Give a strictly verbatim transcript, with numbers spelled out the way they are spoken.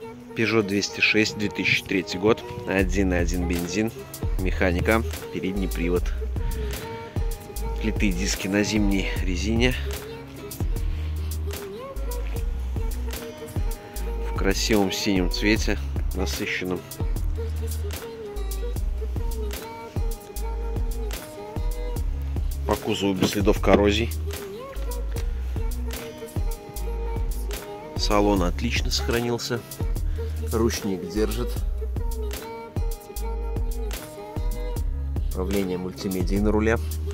Peugeot двести шесть, две тысячи третий год, один и один бензин, механика, передний привод, литые диски на зимней резине, в красивом синем цвете, насыщенном. По кузову без следов коррозий. Салон отлично сохранился. Ручник держит. Управление мультимедией на руле.